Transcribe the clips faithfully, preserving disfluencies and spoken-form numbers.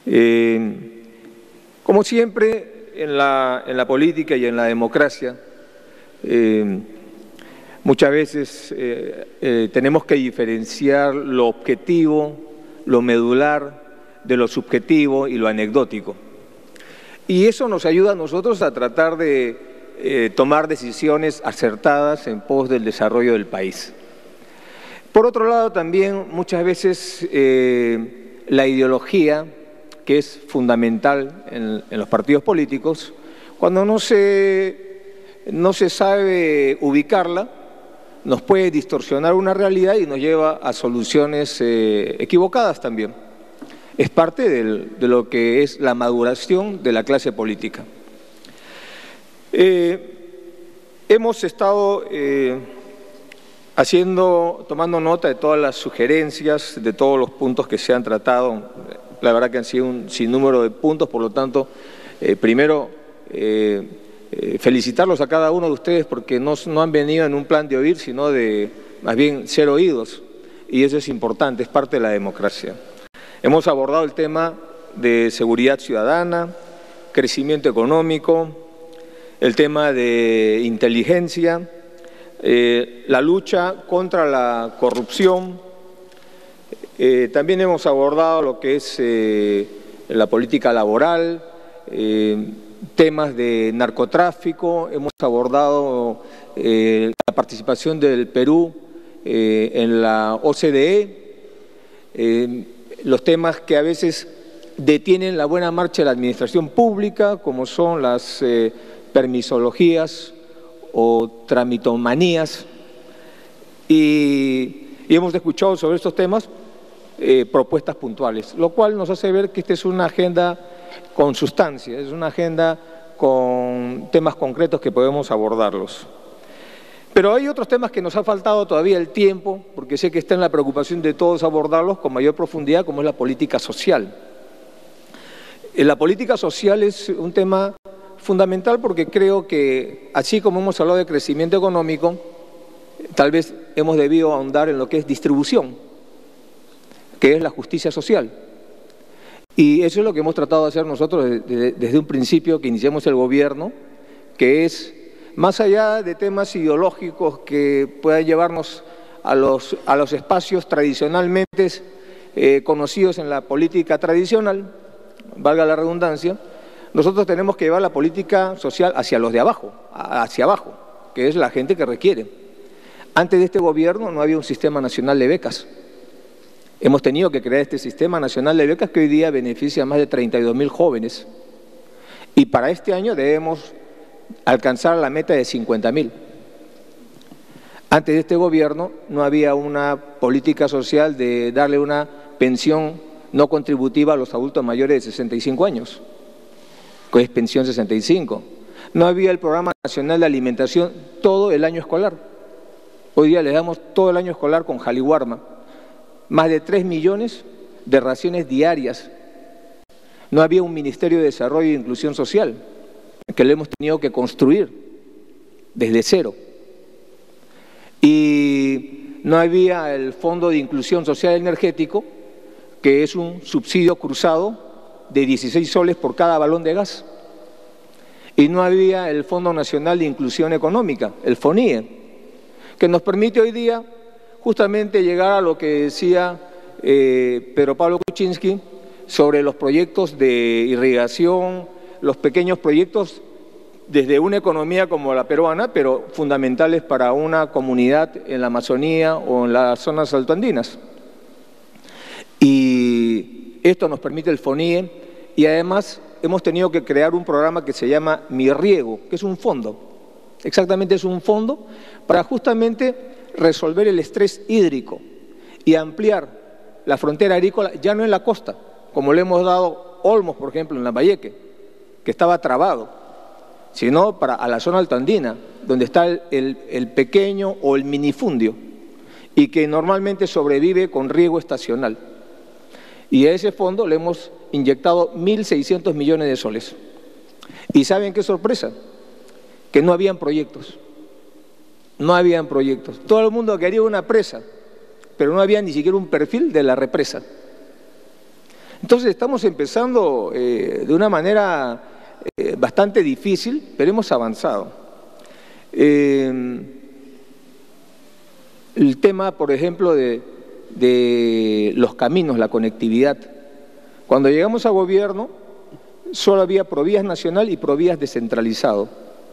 Eh, como siempre, en la, en la política y en la democracia, eh, muchas veces eh, eh, tenemos que diferenciar lo objetivo, lo medular, de lo subjetivo y lo anecdótico. Y eso nos ayuda a nosotros a tratar de eh, tomar decisiones acertadas en pos del desarrollo del país. Por otro lado, también muchas veces eh, la ideología, que es fundamental en, en los partidos políticos, cuando no se, no se sabe ubicarla, nos puede distorsionar una realidad y nos lleva a soluciones eh, equivocadas también. Es parte del, de lo que es la maduración de la clase política. Eh, hemos estado eh, haciendo, tomando nota de todas las sugerencias, de todos los puntos que se han tratado. La verdad que han sido un sinnúmero de puntos, por lo tanto, eh, primero eh, eh, felicitarlos a cada uno de ustedes porque no, no han venido en un plan de oír, sino de más bien ser oídos, y eso es importante, es parte de la democracia. Hemos abordado el tema de seguridad ciudadana, crecimiento económico, el tema de inteligencia, eh, la lucha contra la corrupción. Eh, también hemos abordado lo que es eh, la política laboral, eh, temas de narcotráfico, hemos abordado eh, la participación del Perú eh, en la O C D E, eh, los temas que a veces detienen la buena marcha de la administración pública, como son las eh, permisologías o tramitomanías, y, y hemos escuchado sobre estos temas Eh, propuestas puntuales, lo cual nos hace ver que esta es una agenda con sustancia, es una agenda con temas concretos que podemos abordarlos. Pero hay otros temas que nos ha faltado todavía el tiempo, porque sé que está en la preocupación de todos abordarlos con mayor profundidad, como es la política social. Eh, la política social es un tema fundamental porque creo que, así como hemos hablado de crecimiento económico, tal vez hemos debido ahondar en lo que es distribución, que es la justicia social. Y eso es lo que hemos tratado de hacer nosotros desde, desde un principio que iniciamos el gobierno, que es, más allá de temas ideológicos que puedan llevarnos a los, a los espacios tradicionalmente eh, conocidos en la política tradicional, valga la redundancia, nosotros tenemos que llevar la política social hacia los de abajo, hacia abajo, que es la gente que requiere. Antes de este gobierno no había un sistema nacional de becas. Hemos tenido que crear este sistema nacional de becas que hoy día beneficia a más de treinta y dos mil jóvenes. Y para este año debemos alcanzar la meta de cincuenta mil. Antes de este gobierno no había una política social de darle una pensión no contributiva a los adultos mayores de sesenta y cinco años, que es pensión sesenta y cinco. No había el programa nacional de alimentación todo el año escolar. Hoy día les damos todo el año escolar con Jaliwarma. Más de tres millones de raciones diarias. No había un Ministerio de Desarrollo e Inclusión Social, que lo hemos tenido que construir desde cero. Y no había el Fondo de Inclusión Social Energético, que es un subsidio cruzado de dieciséis soles por cada balón de gas. Y no había el Fondo Nacional de Inclusión Económica, el FONIE, que nos permite hoy día justamente llegar a lo que decía eh, Pedro Pablo Kuczynski sobre los proyectos de irrigación, los pequeños proyectos desde una economía como la peruana, pero fundamentales para una comunidad en la Amazonía o en las zonas altoandinas. Y esto nos permite el FONIE, y además hemos tenido que crear un programa que se llama Mi Riego, que es un fondo, exactamente es un fondo para justamente resolver el estrés hídrico y ampliar la frontera agrícola, ya no en la costa, como le hemos dado Olmos, por ejemplo, en Lambayeque, que estaba trabado, sino para a la zona altoandina, donde está el, el, el pequeño o el minifundio, y que normalmente sobrevive con riego estacional. Y a ese fondo le hemos inyectado mil seiscientos millones de soles. ¿Y saben qué sorpresa? Que no habían proyectos. No habían proyectos. Todo el mundo quería una presa, pero no había ni siquiera un perfil de la represa. Entonces estamos empezando eh, de una manera eh, bastante difícil, pero hemos avanzado. Eh, el tema, por ejemplo, de, de los caminos, la conectividad. Cuando llegamos a gobierno, solo había Provías Nacional y Provías descentralizado.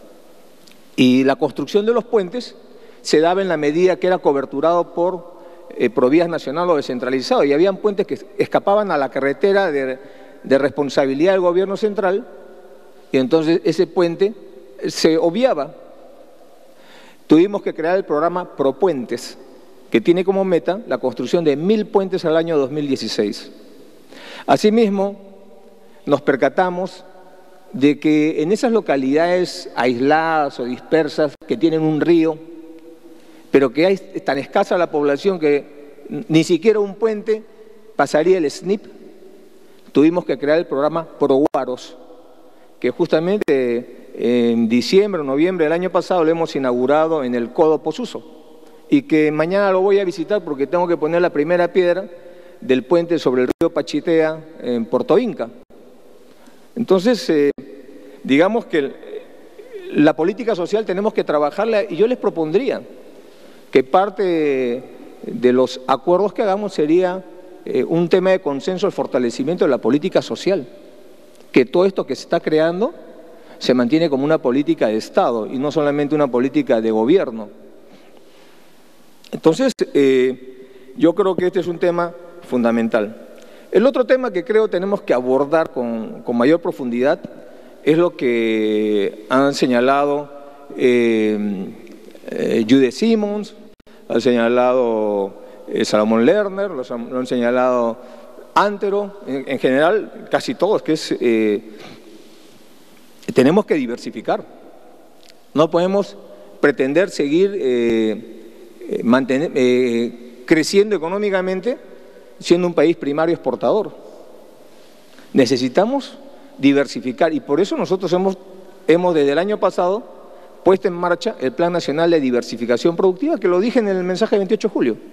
Y la construcción de los puentes se daba en la medida que era coberturado por eh, Provías Nacional o descentralizado. Y habían puentes que escapaban a la carretera de, de responsabilidad del gobierno central, y entonces ese puente se obviaba. Tuvimos que crear el programa Propuentes, que tiene como meta la construcción de mil puentes al año dos mil dieciséis. Asimismo, nos percatamos de que en esas localidades aisladas o dispersas que tienen un río, pero que hay tan escasa la población que ni siquiera un puente pasaría el S N I P, tuvimos que crear el programa ProGuaros, que justamente en diciembre o noviembre del año pasado lo hemos inaugurado en el Codo Posuso, y que mañana lo voy a visitar porque tengo que poner la primera piedra del puente sobre el río Pachitea en Puerto Inca. Entonces, eh, digamos que la política social tenemos que trabajarla, y yo les propondría que parte de los acuerdos que hagamos sería eh, un tema de consenso, el fortalecimiento de la política social, que todo esto que se está creando se mantiene como una política de Estado y no solamente una política de gobierno. Entonces, eh, yo creo que este es un tema fundamental. El otro tema que creo tenemos que abordar con, con mayor profundidad es lo que han señalado eh, eh, Jude Simons, ha señalado eh, Salomón Lerner, lo, lo han señalado Antero, en, en general casi todos, que es eh, tenemos que diversificar. No podemos pretender seguir eh, eh, mantener, eh, creciendo económicamente siendo un país primario exportador. Necesitamos diversificar, y por eso nosotros hemos, hemos desde el año pasado puesto en marcha el Plan Nacional de Diversificación Productiva, que lo dije en el mensaje del veintiocho de julio.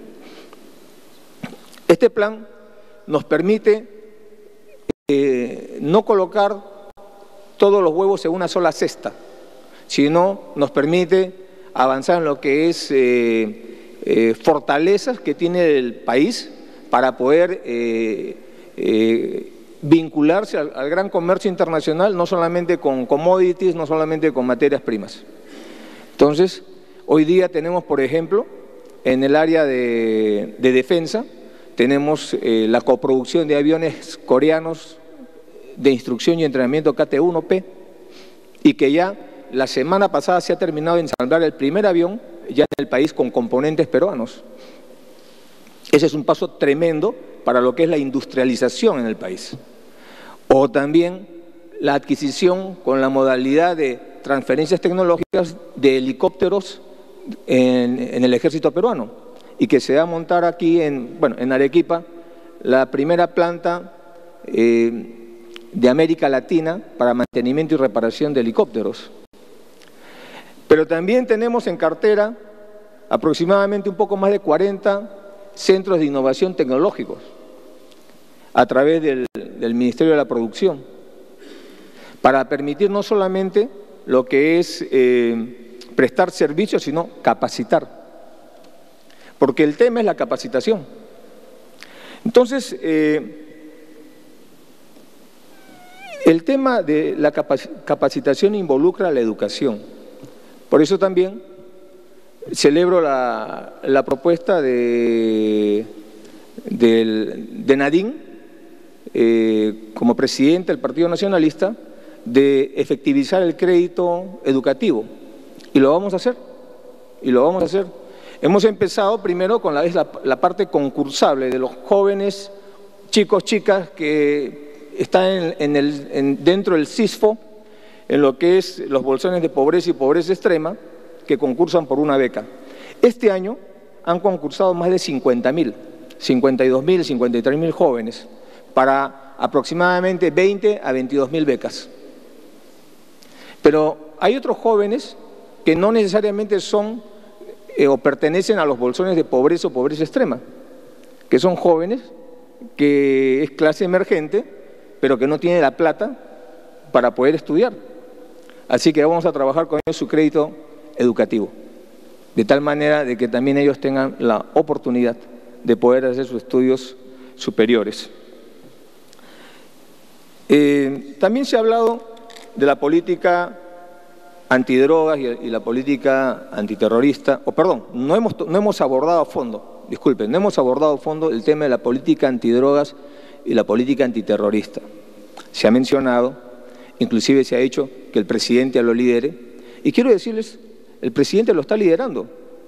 Este plan nos permite eh, no colocar todos los huevos en una sola cesta, sino nos permite avanzar en lo que es eh, eh, fortalezas que tiene el país para poder eh, eh, vincularse al, al gran comercio internacional, no solamente con commodities, no solamente con materias primas. Entonces, hoy día tenemos, por ejemplo, en el área de, de defensa, tenemos eh, la coproducción de aviones coreanos de instrucción y entrenamiento K T uno P, y que ya la semana pasada se ha terminado de ensamblar el primer avión ya en el país con componentes peruanos. Ese es un paso tremendo para lo que es la industrialización en el país. O también la adquisición con la modalidad de transferencias tecnológicas de helicópteros en, en el ejército peruano, y que se va a montar aquí en, bueno, en Arequipa la primera planta eh, de América Latina para mantenimiento y reparación de helicópteros. Pero también tenemos en cartera aproximadamente un poco más de cuarenta centros de innovación tecnológicos a través del, del Ministerio de la Producción, para permitir no solamente lo que es eh, prestar servicios, sino capacitar, porque el tema es la capacitación. Entonces, eh, el tema de la capacitación involucra la educación. Por eso también celebro la, la propuesta de, de, de Nadine, eh, como presidente del Partido Nacionalista, de efectivizar el crédito educativo. Y lo vamos a hacer, y lo vamos a hacer. Hemos empezado primero con la, la, la parte concursable de los jóvenes, chicos, chicas que están en, en el, en, dentro del CISFO, en lo que es los bolsones de pobreza y pobreza extrema, que concursan por una beca. Este año han concursado más de cincuenta mil, cincuenta y dos mil, cincuenta y tres mil jóvenes, para aproximadamente veinte a veintidós mil becas. Pero hay otros jóvenes que no necesariamente son eh, o pertenecen a los bolsones de pobreza o pobreza extrema, que son jóvenes que es clase emergente, pero que no tiene la plata para poder estudiar. Así que vamos a trabajar con ellos su crédito educativo, de tal manera de que también ellos tengan la oportunidad de poder hacer sus estudios superiores. Eh, también se ha hablado de la política antidrogas y, y la política antiterrorista, o perdón, no hemos, no hemos abordado a fondo, disculpen, no hemos abordado a fondo el tema de la política antidrogas y la política antiterrorista. Se ha mencionado, inclusive se ha dicho que el presidente lo lidere, y quiero decirles, el presidente lo está liderando.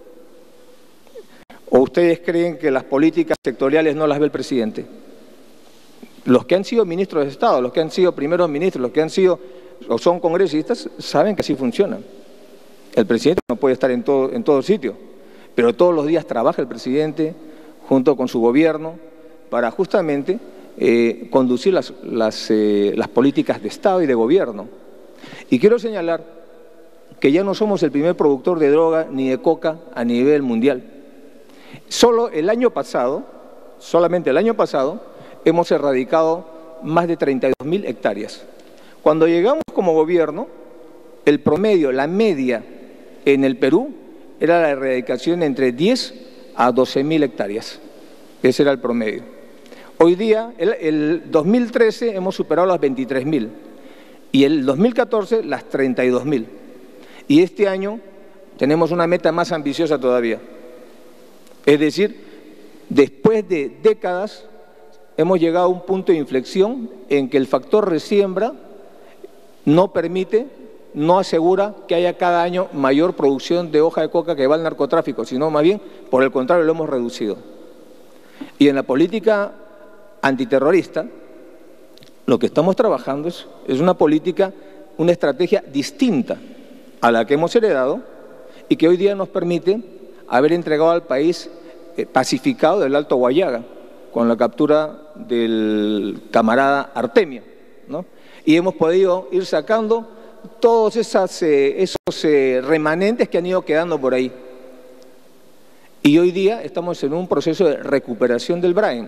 ¿O ustedes creen que las políticas sectoriales no las ve el presidente? Los que han sido ministros de Estado, los que han sido primeros ministros, los que han sido o son congresistas, saben que así funciona. El presidente no puede estar en todo, en todo sitio, pero todos los días trabaja el presidente junto con su gobierno para justamente eh, conducir las, las, eh, las políticas de Estado y de gobierno. Y quiero señalar que ya no somos el primer productor de droga ni de coca a nivel mundial. Solo el año pasado, solamente el año pasado, hemos erradicado más de treinta y dos mil hectáreas. Cuando llegamos como gobierno, el promedio, la media en el Perú era la erradicación entre diez a doce mil hectáreas. Ese era el promedio. Hoy día, el, el dos mil trece hemos superado las veintitrés mil y el dos mil catorce las treinta y dos mil. Y este año tenemos una meta más ambiciosa todavía. Es decir, después de décadas hemos llegado a un punto de inflexión en que el factor resiembra no permite, no asegura que haya cada año mayor producción de hoja de coca que va al narcotráfico, sino más bien, por el contrario, lo hemos reducido. Y en la política antiterrorista, lo que estamos trabajando es, es una política, una estrategia distinta a la que hemos heredado y que hoy día nos permite haber entregado al país eh, pacificado del Alto Guayaga, con la captura del camarada Artemio, ¿no? Y hemos podido ir sacando todos esas, eh, esos eh, remanentes que han ido quedando por ahí. Y hoy día estamos en un proceso de recuperación del Brain,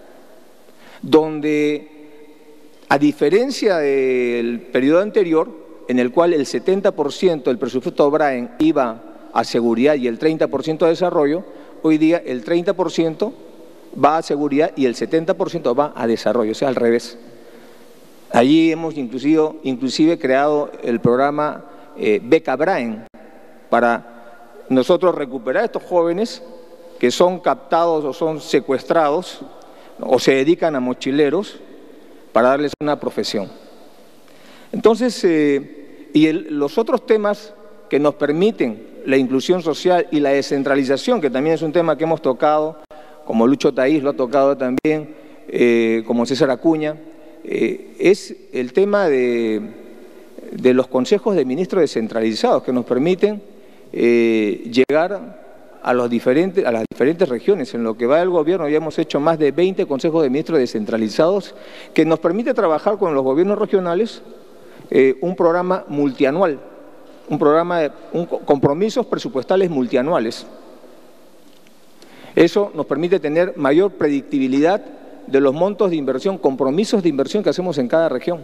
donde, a diferencia del periodo anterior, en el cual el setenta por ciento del presupuesto Brain iba a seguridad y el treinta por ciento a desarrollo, hoy día el treinta por ciento va a seguridad y el setenta por ciento va a desarrollo, o sea, al revés. Allí hemos inclusive, inclusive creado el programa eh, Beca Brain para nosotros recuperar a estos jóvenes que son captados o son secuestrados o se dedican a mochileros para darles una profesión. Entonces, eh, y el, los otros temas que nos permiten la inclusión social y la descentralización, que también es un tema que hemos tocado, como Lucho Taís lo ha tocado también, eh, como César Acuña, eh, es el tema de, de los consejos de ministros descentralizados que nos permiten eh, llegar a, los diferentes, a las diferentes regiones. En lo que va del gobierno ya hemos hecho más de veinte consejos de ministros descentralizados que nos permite trabajar con los gobiernos regionales eh, un programa multianual, un programa de un, compromisos presupuestales multianuales. Eso nos permite tener mayor predictibilidad de los montos de inversión, compromisos de inversión que hacemos en cada región.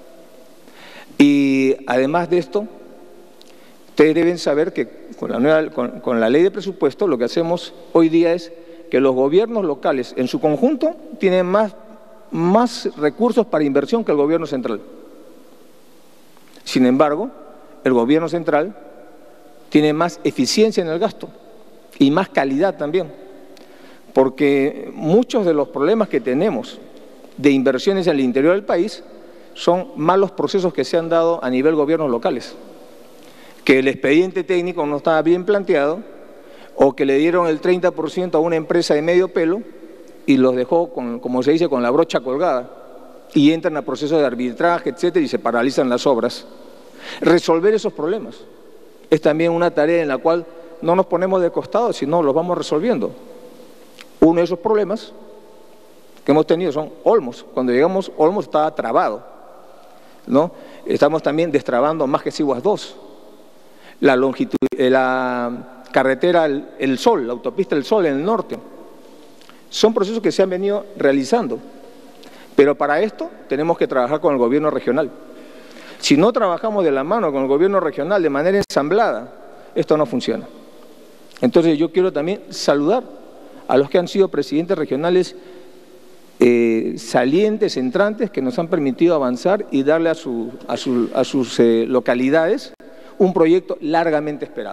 Y además de esto, ustedes deben saber que con la, nueva, con, con la ley de presupuesto lo que hacemos hoy día es que los gobiernos locales en su conjunto tienen más, más recursos para inversión que el gobierno central. Sin embargo, el gobierno central tiene más eficiencia en el gasto y más calidad también, porque muchos de los problemas que tenemos de inversiones en el interior del país son malos procesos que se han dado a nivel gobiernos locales, que el expediente técnico no estaba bien planteado o que le dieron el treinta por ciento a una empresa de medio pelo y los dejó, con, como se dice, con la brocha colgada y entran a procesos de arbitraje, etcétera, y se paralizan las obras. Resolver esos problemas es también una tarea en la cual no nos ponemos de costado, sino los vamos resolviendo. Uno de esos problemas que hemos tenido son Olmos. Cuando llegamos, Olmos estaba trabado, ¿no? Estamos también destrabando Máquez-Iguas dos, la, longitud, la carretera el, el Sol, la autopista El Sol en el norte. Son procesos que se han venido realizando, pero para esto tenemos que trabajar con el gobierno regional. Si no trabajamos de la mano con el gobierno regional de manera ensamblada, esto no funciona. Entonces yo quiero también saludar a los que han sido presidentes regionales eh, salientes, entrantes, que nos han permitido avanzar y darle a, su, a, su, a sus eh, localidades un proyecto largamente esperado.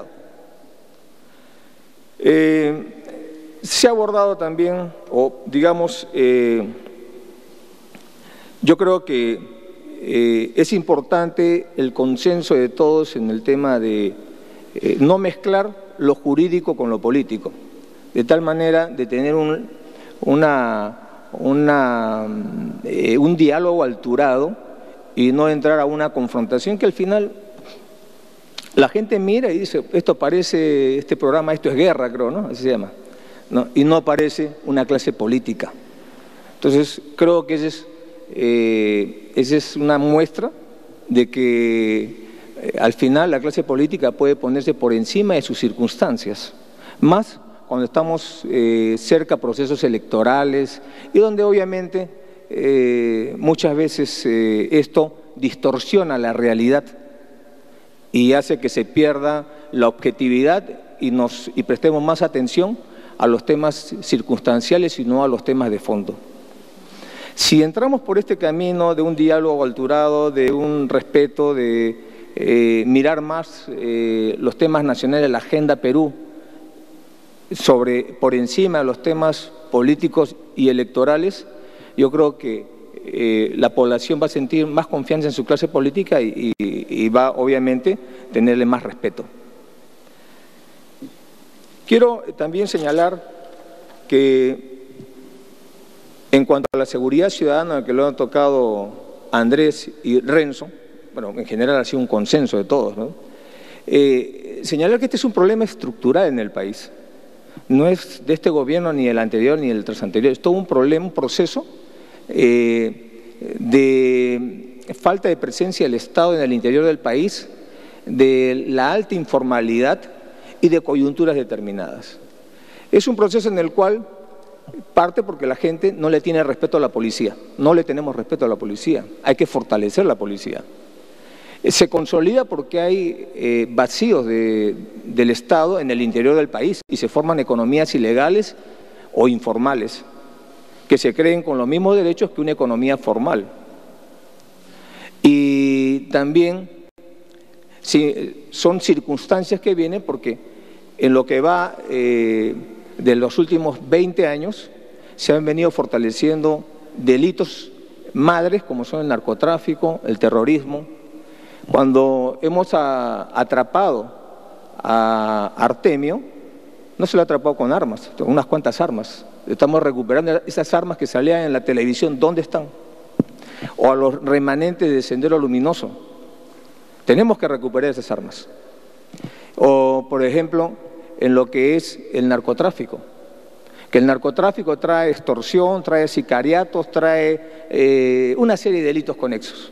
Eh, se ha abordado también, o digamos, eh, yo creo que eh, es importante el consenso de todos en el tema de eh, no mezclar lo jurídico con lo político, de tal manera de tener un, una, una, eh, un diálogo alturado y no entrar a una confrontación que al final la gente mira y dice, esto parece, este programa, esto es guerra, creo, ¿no? Así se llama, ¿no? Y no parece una clase política. Entonces, creo que esa es, eh, esa es una muestra de que eh, al final la clase política puede ponerse por encima de sus circunstancias, más cuando estamos eh, cerca a procesos electorales y donde obviamente eh, muchas veces eh, esto distorsiona la realidad y hace que se pierda la objetividad y, nos, y prestemos más atención a los temas circunstanciales y no a los temas de fondo. Si entramos por este camino de un diálogo alturado, de un respeto, de eh, mirar más eh, los temas nacionales, la Agenda Perú, sobre, por encima de los temas políticos y electorales, yo creo que eh, la población va a sentir más confianza en su clase política y, y, y va obviamente a tenerle más respeto. Quiero también señalar que en cuanto a la seguridad ciudadana, que lo han tocado Andrés y Renzo, bueno, en general ha sido un consenso de todos, ¿no? Eh, señalar que este es un problema estructural en el país. No es de este gobierno, ni el anterior, ni el tras anterior. Es todo un problema, un proceso eh, de falta de presencia del Estado en el interior del país, de la alta informalidad y de coyunturas determinadas. Es un proceso en el cual parte porque la gente no le tiene respeto a la policía. No le tenemos respeto a la policía. Hay que fortalecer la policía. Se consolida porque hay eh, vacíos de, del Estado en el interior del país y se forman economías ilegales o informales que se creen con los mismos derechos que una economía formal. Y también sí, son circunstancias que vienen porque en lo que va eh, de los últimos veinte años se han venido fortaleciendo delitos madres como son el narcotráfico, el terrorismo. Cuando hemos a, atrapado a Artemio, no se lo ha atrapado con armas, unas cuantas armas. Estamos recuperando esas armas que salían en la televisión, ¿dónde están? O a los remanentes de Sendero Luminoso. Tenemos que recuperar esas armas. O, por ejemplo, en lo que es el narcotráfico. Que el narcotráfico trae extorsión, trae sicariatos, trae eh, una serie de delitos conexos.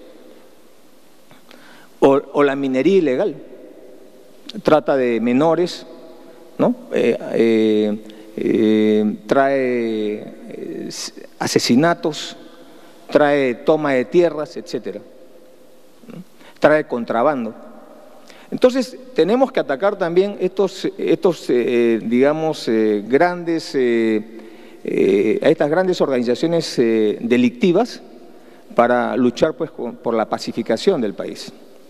O, o la minería ilegal, trata de menores, ¿no? Eh, eh, eh, trae eh, asesinatos, trae toma de tierras, etcétera, ¿no? Trae contrabando. Entonces tenemos que atacar también estos, estos eh, digamos, eh, grandes, eh, eh, a estas grandes organizaciones eh, delictivas para luchar pues, con, por la pacificación del país.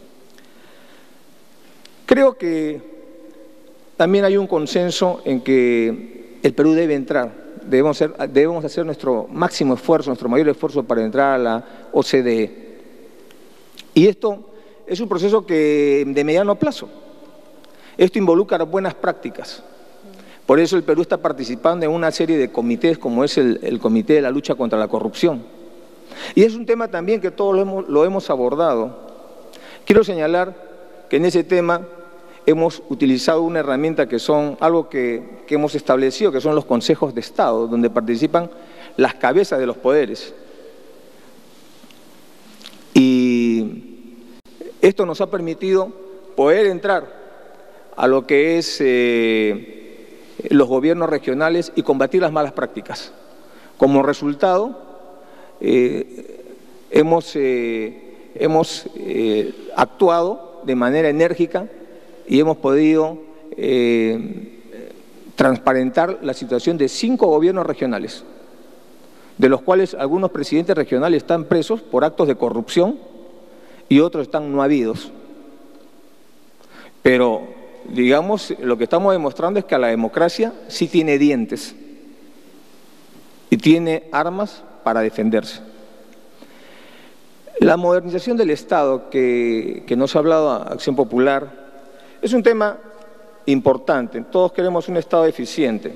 Creo que también hay un consenso en que el Perú debe entrar, debemos hacer, debemos hacer nuestro máximo esfuerzo, nuestro mayor esfuerzo para entrar a la O C D E. Y esto es un proceso que de mediano plazo. Esto involucra buenas prácticas. Por eso el Perú está participando en una serie de comités como es el, el Comité de la Lucha contra la Corrupción. Y es un tema también que todos lo hemos, lo hemos abordado. Quiero señalar que en ese tema hemos utilizado una herramienta que son algo que, que hemos establecido, que son los consejos de Estado, donde participan las cabezas de los poderes. Y esto nos ha permitido poder entrar a lo que es eh, los gobiernos regionales y combatir las malas prácticas. Como resultado, eh, hemos, eh, hemos eh, actuado de manera enérgica y hemos podido eh, transparentar la situación de cinco gobiernos regionales, de los cuales algunos presidentes regionales están presos por actos de corrupción y otros están no habidos. Pero, digamos, lo que estamos demostrando es que la democracia sí tiene dientes y tiene armas para defenderse. La modernización del Estado que, que nos ha hablado Acción Popular es un tema importante. Todos queremos un Estado eficiente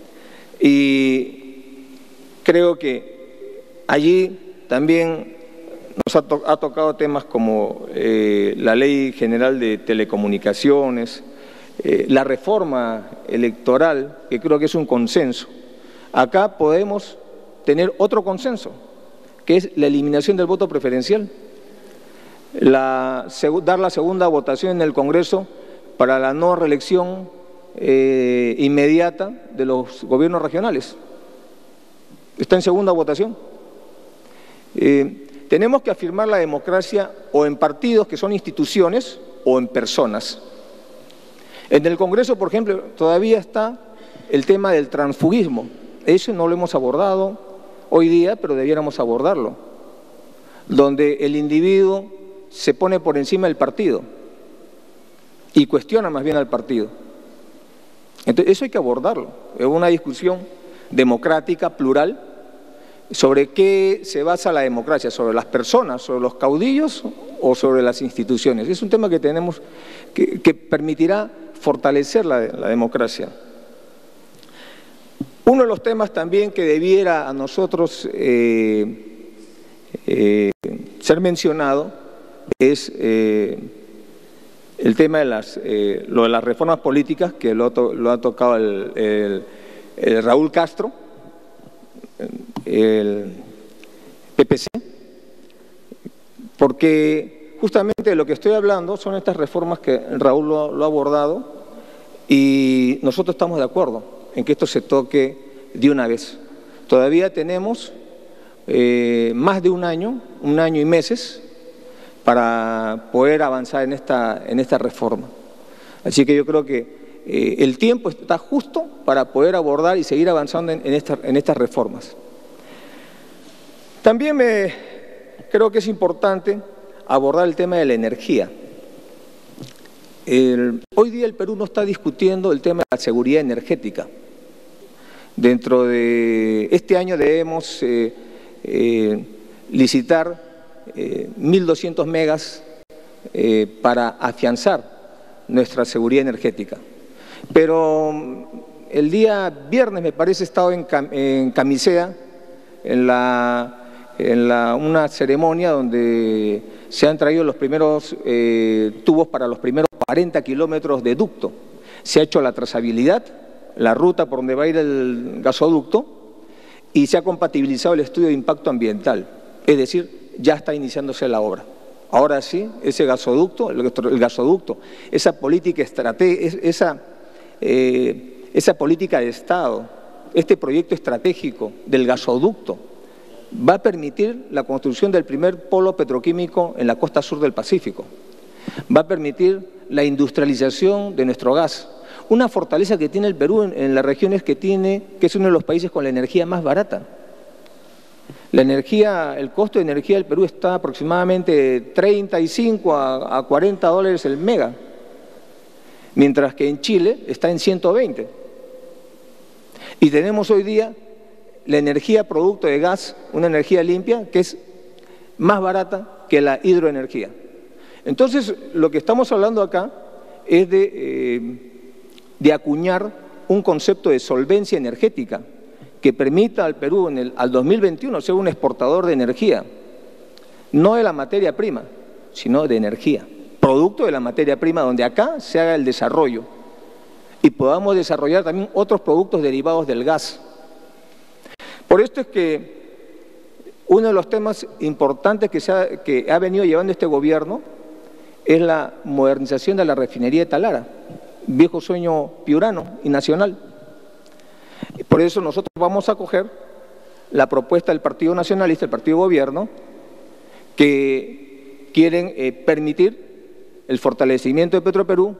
y creo que allí también nos ha, to ha tocado temas como eh, la Ley General de Telecomunicaciones, eh, la reforma electoral, que creo que es un consenso. Acá podemos tener otro consenso, que es la eliminación del voto preferencial, la, dar la segunda votación en el Congreso para la no reelección eh, inmediata de los gobiernos regionales. Está en segunda votación. Eh, tenemos que afirmar la democracia o en partidos que son instituciones o en personas. En el Congreso, por ejemplo, todavía está el tema del transfugismo. Eso no lo hemos abordado hoy día, pero debiéramos abordarlo, donde el individuo se pone por encima del partido y cuestiona más bien al partido. Entonces, eso hay que abordarlo. Es una discusión democrática, plural, sobre qué se basa la democracia, sobre las personas, sobre los caudillos o sobre las instituciones. Es un tema que tenemos que, que permitirá fortalecer la, la democracia. Uno de los temas también que debiera a nosotros eh, eh, ser mencionado es eh, el tema de las, eh, lo de las reformas políticas, que lo, to, lo ha tocado el, el, el Raúl Castro, el P P C, porque justamente de lo que estoy hablando son estas reformas que Raúl lo, lo ha abordado y nosotros estamos de acuerdo en que esto se toque de una vez. Todavía tenemos eh, más de un año, un año y meses, para poder avanzar en esta, en esta reforma. Así que yo creo que eh, el tiempo está justo para poder abordar y seguir avanzando en, en, esta, en estas reformas. También me, creo que es importante abordar el tema de la energía. El, hoy día el Perú no está discutiendo el tema de la seguridad energética. Dentro de este año debemos eh, eh, licitar eh, mil doscientos megas eh, para afianzar nuestra seguridad energética. Pero el día viernes, me parece, he estado en, Cam en Camisea, en, la, en la, una ceremonia donde se han traído los primeros eh, tubos para los primeros cuarenta kilómetros de ducto. Se ha hecho la trazabilidad, la ruta por donde va a ir el gasoducto y se ha compatibilizado el estudio de impacto ambiental. Es decir, ya está iniciándose la obra. Ahora sí, ese gasoducto, el, el gasoducto, esa política estratégica, esa, eh, esa política de Estado, este proyecto estratégico del gasoducto, va a permitir la construcción del primer polo petroquímico en la costa sur del Pacífico. Va a permitir la industrialización de nuestro gas. Una fortaleza que tiene el Perú en, en las regiones que tiene, que es uno de los países con la energía más barata. La energía, el costo de energía del Perú está aproximadamente de treinta y cinco a cuarenta dólares el mega, mientras que en Chile está en ciento veinte. Y tenemos hoy día la energía producto de gas, una energía limpia, que es más barata que la hidroenergía. Entonces, lo que estamos hablando acá es de, eh, de acuñar un concepto de solvencia energética que permita al Perú en el, al dos mil veintiuno ser un exportador de energía, no de la materia prima, sino de energía, producto de la materia prima, donde acá se haga el desarrollo y podamos desarrollar también otros productos derivados del gas. Por esto es que uno de los temas importantes que, se ha, que ha venido llevando este gobierno es la modernización de la refinería de Talara, viejo sueño piurano y nacional. Por eso nosotros vamos a acoger la propuesta del Partido Nacionalista, el Partido Gobierno, que quieren eh, permitir el fortalecimiento de Petroperú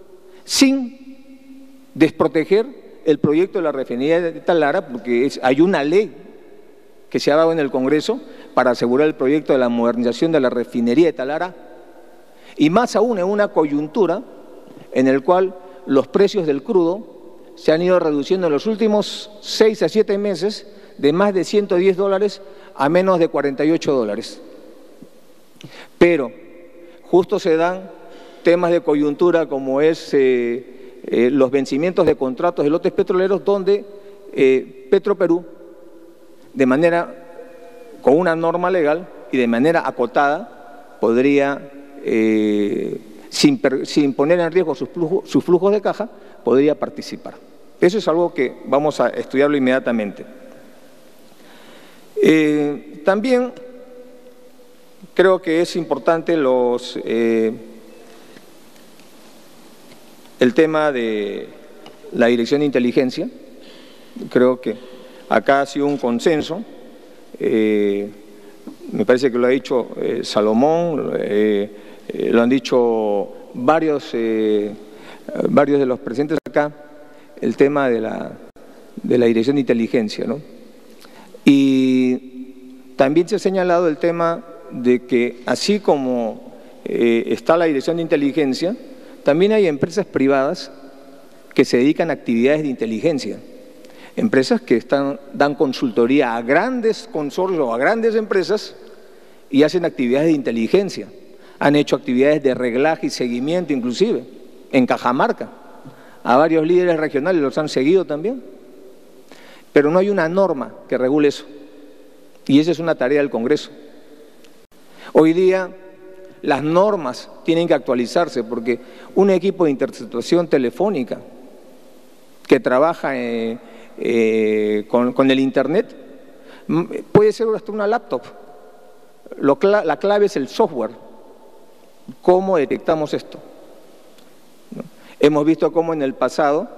sin desproteger el proyecto de la refinería de Talara, porque es, hay una ley que se ha dado en el Congreso para asegurar el proyecto de la modernización de la refinería de Talara, y más aún en una coyuntura en la cual los precios del crudo se han ido reduciendo en los últimos seis a siete meses de más de ciento diez dólares a menos de cuarenta y ocho dólares. Pero justo se dan temas de coyuntura como es eh, eh, los vencimientos de contratos de lotes petroleros, donde eh, Petroperú, de manera, con una norma legal y de manera acotada, podría, eh, sin, sin poner en riesgo sus flujos, sus flujos de caja, podría participar. Eso es algo que vamos a estudiarlo inmediatamente. Eh, también creo que es importante los, eh, el tema de la Dirección de Inteligencia. Creo que acá ha sido un consenso. Eh, me parece que lo ha dicho eh, Salomón, eh, eh, lo han dicho varios, eh, varios de los presentes acá, el tema de la, de la Dirección de Inteligencia, ¿no? Y también se ha señalado el tema de que así como eh, está la Dirección de Inteligencia, también hay empresas privadas que se dedican a actividades de inteligencia, empresas que están, dan consultoría a grandes consorcios o a grandes empresas y hacen actividades de inteligencia, han hecho actividades de reglaje y seguimiento inclusive, en Cajamarca, a varios líderes regionales los han seguido también, pero no hay una norma que regule eso, y esa es una tarea del Congreso. Hoy día las normas tienen que actualizarse porque un equipo de interceptación telefónica que trabaja eh, eh, con, con el Internet puede ser hasta una laptop. Lo, la clave es el software. ¿Cómo detectamos esto? ¿No? Hemos visto cómo en el pasado,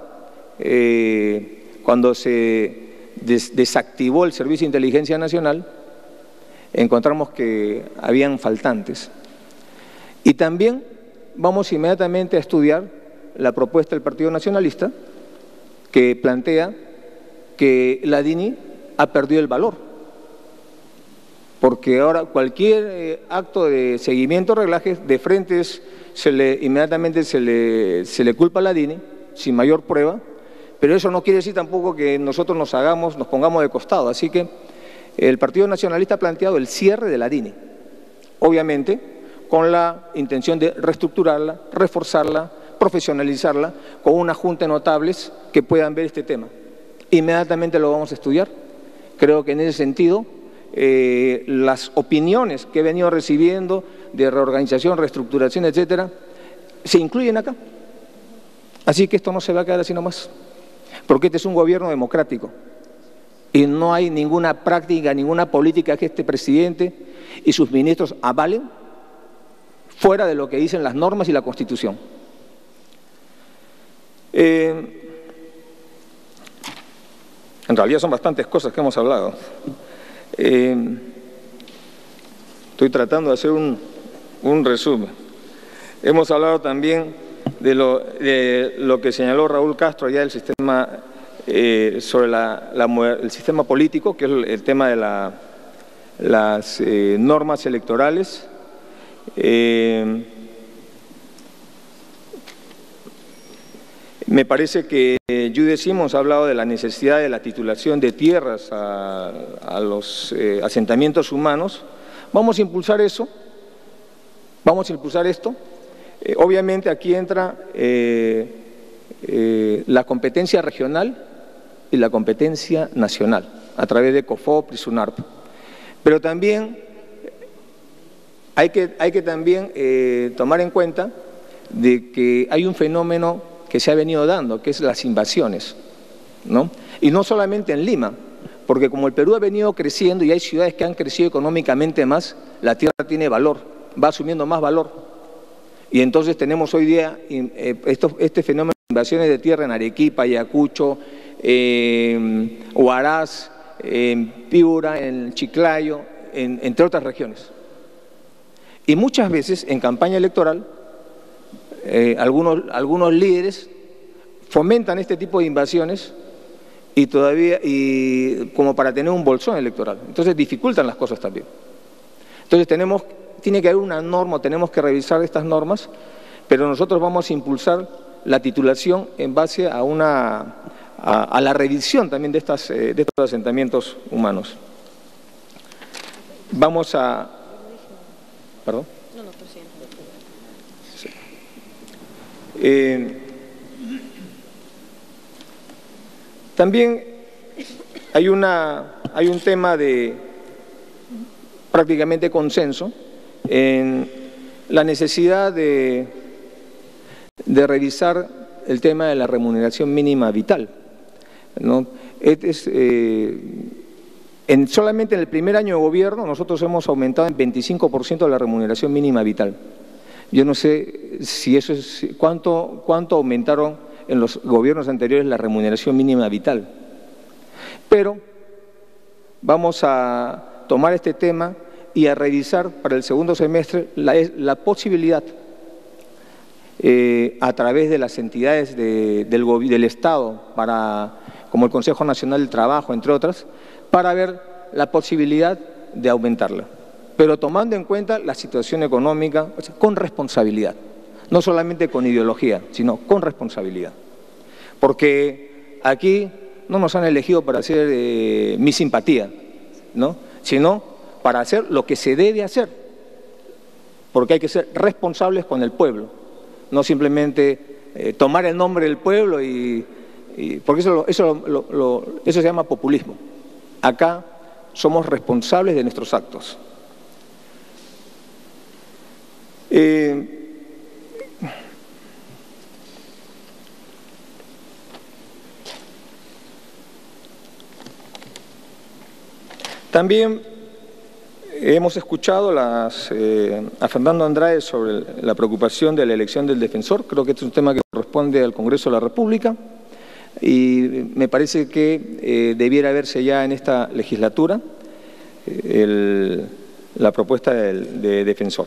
eh, cuando se des desactivó el Servicio de Inteligencia Nacional, encontramos que habían faltantes. Y también vamos inmediatamente a estudiar la propuesta del Partido Nacionalista que plantea que la DINI ha perdido el valor, porque ahora cualquier eh, acto de seguimiento o reglaje de frente es, se le, inmediatamente se le, se le culpa a la DINI sin mayor prueba, pero eso no quiere decir tampoco que nosotros nos hagamos, nos pongamos de costado. Así que el Partido Nacionalista ha planteado el cierre de la DINI, obviamente con la intención de reestructurarla, reforzarla, profesionalizarla, con una junta de notables que puedan ver este tema. Inmediatamente lo vamos a estudiar. Creo que en ese sentido eh, las opiniones que he venido recibiendo de reorganización, reestructuración, etcétera, se incluyen acá. Así que esto no se va a quedar así nomás, porque este es un gobierno democrático y no hay ninguna práctica, ninguna política que este presidente y sus ministros avalen fuera de lo que dicen las normas y la Constitución. Eh, en realidad son bastantes cosas que hemos hablado. Eh, estoy tratando de hacer un, un resumen. Hemos hablado también de lo, de lo que señaló Raúl Castro allá del sistema, eh, sobre la, la, el sistema político, que es el, el tema de la, las eh, normas electorales. Eh, me parece que Judy Simons ha hablado de la necesidad de la titulación de tierras a, a los eh, asentamientos humanos. Vamos a impulsar eso, vamos a impulsar esto. Eh, obviamente aquí entra eh, eh, la competencia regional y la competencia nacional a través de COFOP y SUNARP, pero también Hay que, hay que también eh, tomar en cuenta de que hay un fenómeno que se ha venido dando, que es las invasiones, ¿no? Y no solamente en Lima, porque como el Perú ha venido creciendo y hay ciudades que han crecido económicamente más, la tierra tiene valor, va asumiendo más valor. Y entonces tenemos hoy día eh, esto, este fenómeno de invasiones de tierra en Arequipa, Ayacucho, eh, Huaraz, en Piura, en Chiclayo, en, entre otras regiones. Y muchas veces en campaña electoral, eh, algunos, algunos líderes fomentan este tipo de invasiones y todavía, y como para tener un bolsón electoral. Entonces dificultan las cosas también. Entonces tenemos, tiene que haber una norma, tenemos que revisar estas normas, pero nosotros vamos a impulsar la titulación en base a una a, a la revisión también de, estas, eh, de estos asentamientos humanos. Vamos a... ¿Perdón? No, no, presidente. Sí. Eh, también hay, una, hay un tema de prácticamente consenso en la necesidad de, de revisar el tema de la remuneración mínima vital, ¿no? Es, eh, en, solamente en el primer año de gobierno nosotros hemos aumentado en veinticinco por ciento la remuneración mínima vital. Yo no sé si eso es, cuánto, cuánto aumentaron en los gobiernos anteriores la remuneración mínima vital. Pero vamos a tomar este tema y a revisar para el segundo semestre la, la posibilidad eh, a través de las entidades de, del, del Estado, para, como el Consejo Nacional del Trabajo, entre otras, para ver la posibilidad de aumentarla, pero tomando en cuenta la situación económica, o sea, con responsabilidad, no solamente con ideología, sino con responsabilidad. Porque aquí no nos han elegido para hacer eh, mi simpatía, ¿no? Sino para hacer lo que se debe hacer, porque hay que ser responsables con el pueblo, no simplemente eh, tomar el nombre del pueblo, y, y porque eso, eso, lo, lo, eso se llama populismo. Acá somos responsables de nuestros actos. Eh, También hemos escuchado las, eh, a Fernando Andrade sobre la preocupación de la elección del defensor. Creo que este es un tema que corresponde al Congreso de la República y me parece que eh, debiera verse ya en esta legislatura el, la propuesta del de defensor.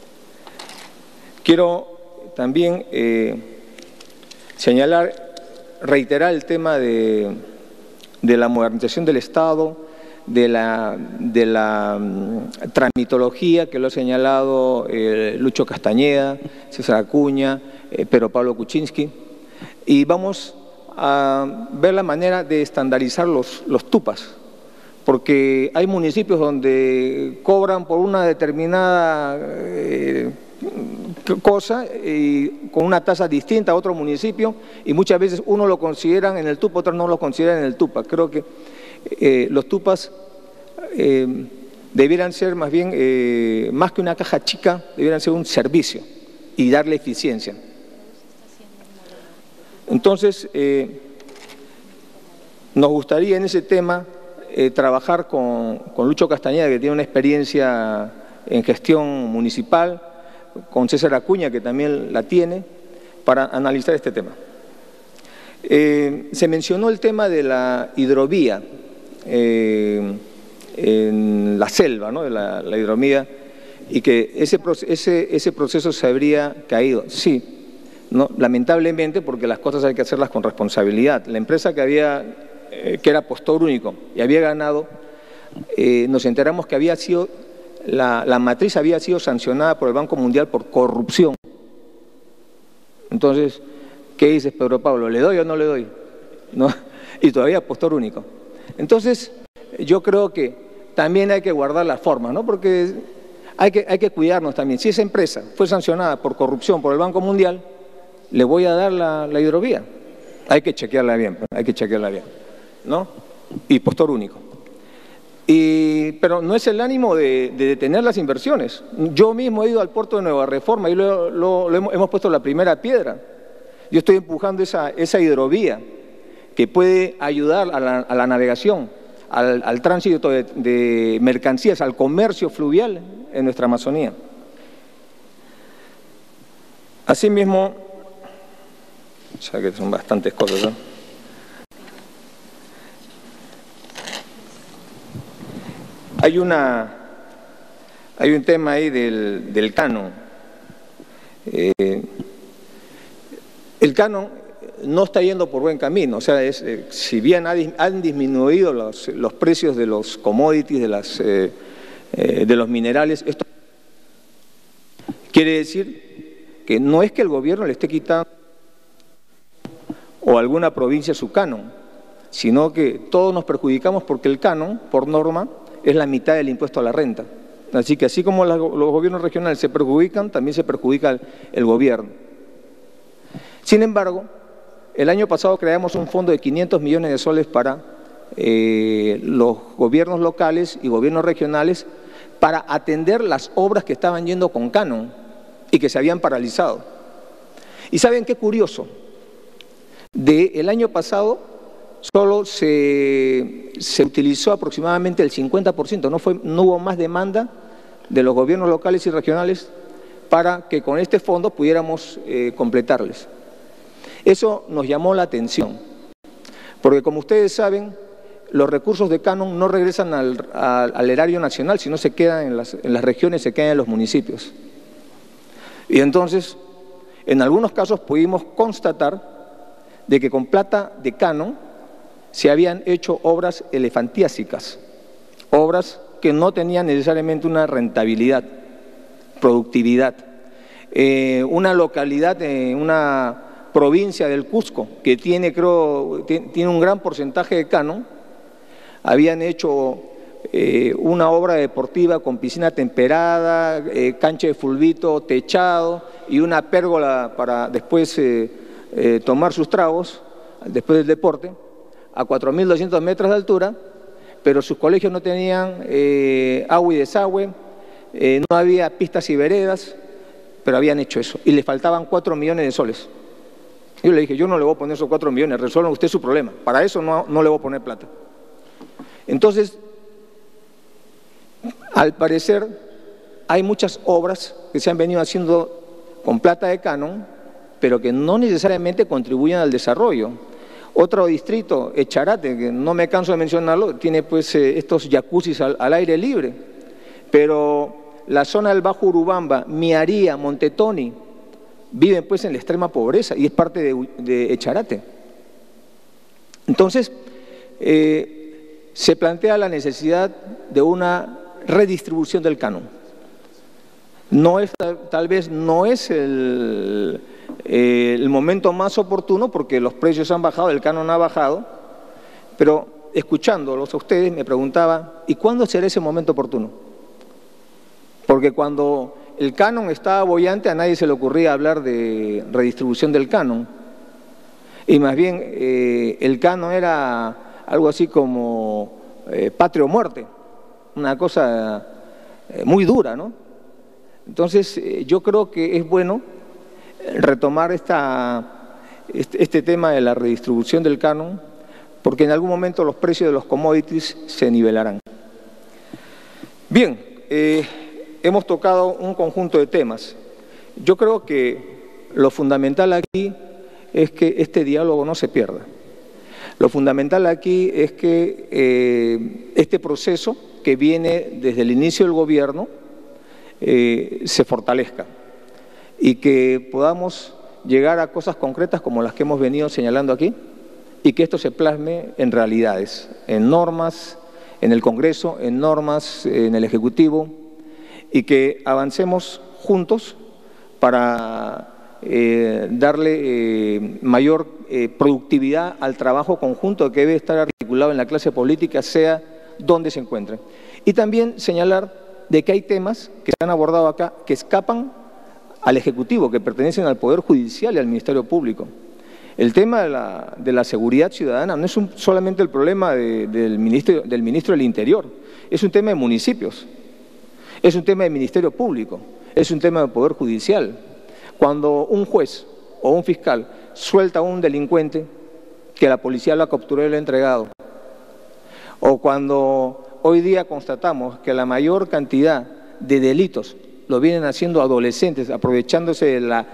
Quiero también eh, señalar, reiterar el tema de, de la modernización del Estado, de la, de la um, tramitología que lo ha señalado eh, Lucho Castañeda, César Acuña, eh, Pedro Pablo Kuczynski, y vamos a ver la manera de estandarizar los, los tupas, porque hay municipios donde cobran por una determinada eh, cosa y con una tasa distinta a otro municipio, y muchas veces uno lo consideran en el tupa, otros no lo consideran en el tupa. Creo que Eh, los tupas eh, debieran ser más bien, eh, más que una caja chica, debieran ser un servicio y darle eficiencia. Entonces, eh, nos gustaría en ese tema eh, trabajar con, con Lucho Castañeda, que tiene una experiencia en gestión municipal, con César Acuña, que también la tiene, para analizar este tema. Eh, se mencionó el tema de la hidrovía, Eh, en la selva, ¿no? de la, la hidrovía, y que ese, ese, ese proceso se habría caído. Sí, ¿no? Lamentablemente, porque las cosas hay que hacerlas con responsabilidad. La empresa que, había, eh, que era postor único y había ganado, eh, nos enteramos que había sido, la, la matriz había sido sancionada por el Banco Mundial por corrupción. Entonces, ¿qué dices, Pedro Pablo? ¿Le doy o no le doy? ¿No? Y todavía postor único. Entonces, yo creo que también hay que guardar las formas, ¿no? Porque hay que, hay que cuidarnos también. Si esa empresa fue sancionada por corrupción por el Banco Mundial, le voy a dar la, la hidrovía. Hay que chequearla bien, hay que chequearla bien, ¿no? Y postor único. Y, pero no es el ánimo de, de detener las inversiones. Yo mismo he ido al puerto de Nueva Reforma y lo, lo, lo hemos, hemos puesto la primera piedra. Yo estoy empujando esa, esa hidrovía que puede ayudar a la, a la navegación, al, al tránsito de, de mercancías, al comercio fluvial en nuestra Amazonía. Asimismo, ya que son bastantes cosas, ¿no? Hay, una, hay un tema ahí del, del canon. Eh, el canon no está yendo por buen camino, o sea, es, eh, si bien ha, han disminuido los, los precios de los commodities, de, las, eh, eh, de los minerales, esto quiere decir que no es que el gobierno le esté quitando o alguna provincia su canon, sino que todos nos perjudicamos porque el canon, por norma, es la mitad del impuesto a la renta. Así que así como los gobiernos regionales se perjudican, también se perjudica el, el gobierno. Sin embargo, el año pasado creamos un fondo de quinientos millones de soles para eh, los gobiernos locales y gobiernos regionales para atender las obras que estaban yendo con canon y que se habían paralizado. Y ¿saben qué curioso? Del año pasado solo se, se utilizó aproximadamente el cincuenta por ciento, no, fue, no hubo más demanda de los gobiernos locales y regionales para que con este fondo pudiéramos eh, completarles. Eso nos llamó la atención, porque como ustedes saben, los recursos de canon no regresan al, al, al erario nacional, sino se quedan en las, en las regiones, se quedan en los municipios. Y entonces, en algunos casos pudimos constatar de que con plata de canon se habían hecho obras elefantiásicas, obras que no tenían necesariamente una rentabilidad, productividad. Eh, una localidad, eh, una provincia del Cusco, que tiene, creo, tiene un gran porcentaje de canon, habían hecho eh, una obra deportiva con piscina temperada, eh, cancha de fulbito, techado y una pérgola para después eh, eh, tomar sus tragos, después del deporte, a cuatro mil doscientos metros de altura, pero sus colegios no tenían eh, agua y desagüe, eh, no había pistas y veredas, pero habían hecho eso, y le faltaban cuatro millones de soles. Yo le dije, yo no le voy a poner esos cuatro millones, resuelvan usted su problema, para eso no, no le voy a poner plata. Entonces, al parecer, hay muchas obras que se han venido haciendo con plata de canon, pero que no necesariamente contribuyen al desarrollo. Otro distrito, Echarate, que no me canso de mencionarlo, tiene pues eh, estos jacuzzis al, al aire libre, pero la zona del Bajo Urubamba, Miaría, Montetoni, viven pues en la extrema pobreza y es parte de, de Echarate. Entonces, eh, se plantea la necesidad de una redistribución del canon. No es, tal vez no es el, eh, el momento más oportuno porque los precios han bajado, el canon ha bajado, pero escuchándolos a ustedes me preguntaba, ¿y cuándo será ese momento oportuno? Porque cuando el canon estaba boyante, a nadie se le ocurría hablar de redistribución del canon. Y más bien, eh, el canon era algo así como eh, patria o muerte, una cosa eh, muy dura, ¿no? Entonces, eh, yo creo que es bueno retomar esta, este, este tema de la redistribución del canon, porque en algún momento los precios de los commodities se nivelarán. Bien, eh, hemos tocado un conjunto de temas. Yo creo que lo fundamental aquí es que este diálogo no se pierda. Lo fundamental aquí es que eh, este proceso que viene desde el inicio del gobierno eh, se fortalezca y que podamos llegar a cosas concretas como las que hemos venido señalando aquí y que esto se plasme en realidades, en normas, en el Congreso, en normas, en el Ejecutivo, y que avancemos juntos para eh, darle eh, mayor eh, productividad al trabajo conjunto que debe estar articulado en la clase política, sea donde se encuentre. Y también señalar de que hay temas que se han abordado acá que escapan al Ejecutivo, que pertenecen al Poder Judicial y al Ministerio Público. El tema de la, de la seguridad ciudadana no es un, solamente el problema de, del, ministro, del Ministro del Interior, es un tema de municipios. Es un tema del Ministerio Público, es un tema del Poder Judicial. Cuando un juez o un fiscal suelta a un delincuente que la policía lo ha capturado y lo ha entregado, o cuando hoy día constatamos que la mayor cantidad de delitos lo vienen haciendo adolescentes, aprovechándose de, la,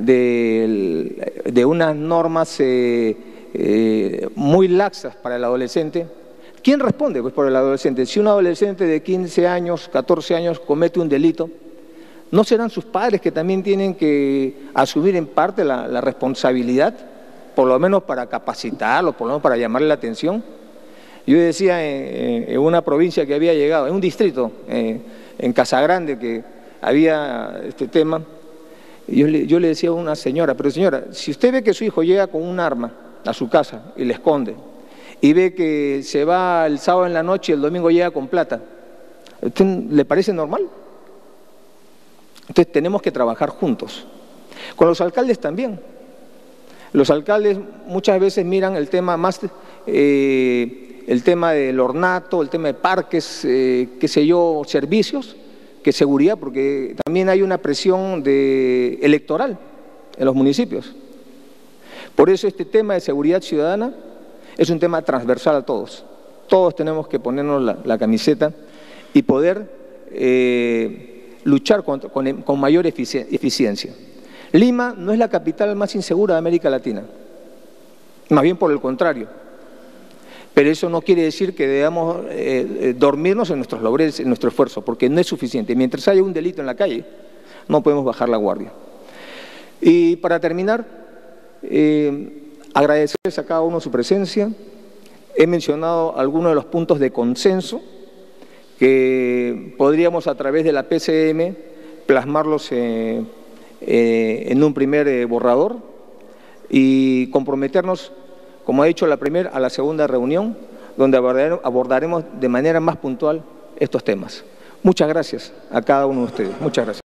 de, de unas normas eh, eh, muy laxas para el adolescente, ¿Quién responde pues, por el adolescente? Si un adolescente de quince años, catorce años comete un delito, ¿no serán sus padres que también tienen que asumir en parte la, la responsabilidad, por lo menos para capacitarlo, por lo menos para llamarle la atención? Yo decía en, en una provincia que había llegado, en un distrito, eh, en Casagrande, que había este tema, y yo le, yo le decía a una señora, pero señora, si usted ve que su hijo llega con un arma a su casa y le esconde, y ve que se va el sábado en la noche y el domingo llega con plata, ¿a usted le parece normal? Entonces tenemos que trabajar juntos. Con los alcaldes también. Los alcaldes muchas veces miran el tema más, eh, el tema del ornato, el tema de parques, eh, qué sé yo, servicios, que seguridad, porque también hay una presión de, electoral en los municipios. Por eso este tema de seguridad ciudadana es un tema transversal a todos. Todos tenemos que ponernos la, la camiseta y poder eh, luchar con, con, con mayor eficiencia. Lima no es la capital más insegura de América Latina, más bien por el contrario. Pero eso no quiere decir que debamos eh, dormirnos en nuestros laureles, en nuestro esfuerzo, porque no es suficiente. Mientras haya un delito en la calle, no podemos bajar la guardia. Y para terminar, eh, agradecerles a cada uno su presencia. He mencionado algunos de los puntos de consenso que podríamos a través de la P C M plasmarlos eh, eh, en un primer eh, borrador y comprometernos, como ha dicho la primera, a la segunda reunión, donde abordaremos de manera más puntual estos temas. Muchas gracias a cada uno de ustedes. Muchas gracias.